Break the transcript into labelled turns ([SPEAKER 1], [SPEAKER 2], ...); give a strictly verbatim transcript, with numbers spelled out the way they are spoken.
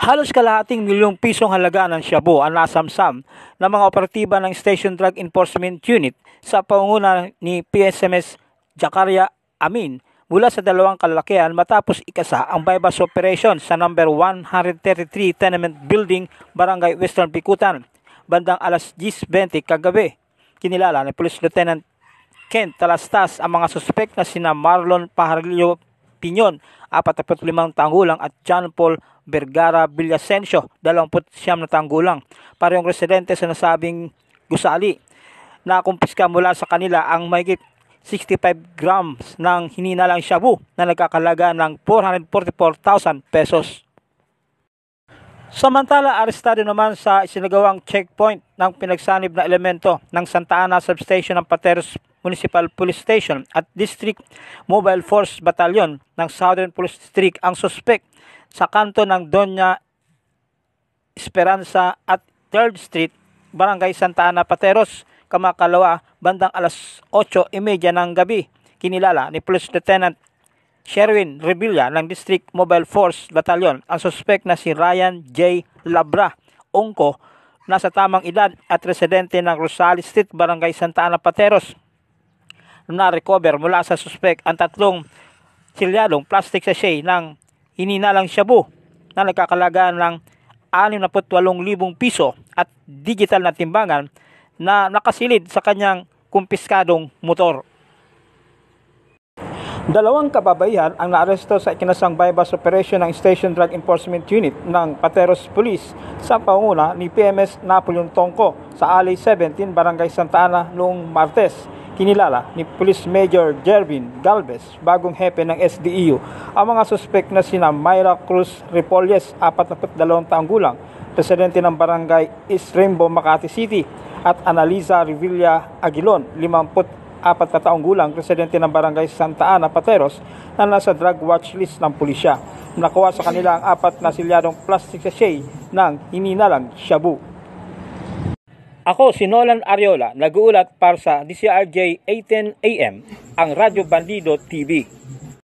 [SPEAKER 1] Halos kalahating milyong pisong halaga ng shabu ang nasamsam ng mga operatiba ng Station Drug Enforcement Unit sa pangunguna ni P S M S Jakaria Amin mula sa dalawang kalalakihan matapos ikasa ang bypass operation sa number one thirty-three Tenement Building, Barangay Western Bikutan, bandang alas diyes bente kagabi. Kinilala ni Police Lieutenant Kent Talastas ang mga suspek na sina Marlon Pajarillo Piñon, apat na limang taong gulang, at John Paul Vergara Villasencio, dalawampu't siyam na taong gulang. Parehong residente sa nasabing gusali. Nakumpiska mula sa kanila ang mahigit sixty-five grams ng hininalang shabu na nagkakalaga ng four hundred forty-four thousand pesos. Samantala, arestado naman sa isinagawang checkpoint ng pinagsanib na elemento ng Santa Ana Substation ng Pateros Municipal Police Station at District Mobile Force Battalion ng Southern Police District ang suspek sa kanto ng Doña Esperanza at third Street, Barangay Santa Ana, Pateros, Kamakalawa, bandang alas otso y media ng gabi. Kinilala ni Police Lieutenant Sherwin Revilla ng District Mobile Force Battalion ang suspek na si Ryan J. Labra Ongko, nasa tamang edad at residente ng Rosales Street, Barangay Santa Ana, Pateros. Na-recover mula sa suspek ang tatlong silyadong plastic sachet ng hininalang shabu na nagkakalaga ng anim na walong libong piso at digital na timbangan na nakasilid sa kanyang kumpiskadong motor. Dalawang kababaihan ang naaresto sa ikinasang bypass operation ng Station Drug Enforcement Unit ng Pateros Police sa pangunguna ni P M S Napoleon Tongko sa Alley seventeen, Barangay Santa Ana noong Martes. Kinilala ni Police Major Jervin Galvez, bagong hepe ng S D E U, ang mga suspek na sina Myra Cruz Repolles, apat na dalawang taong gulang, residente ng Barangay East Rainbow, Makati City, at Analiza Revilla Aguilon, limampu't apat na taong gulang, residente ng Barangay Santa Ana, Pateros, na nasa drug watch list ng pulisya. Nakuha sa kanila ang apat na silyadong plastic sachet ng hininalang shabu. Ako si Nolan Ariola, nag-uulat para sa D C R J eight ten A M, ang Radyo Bandido T V.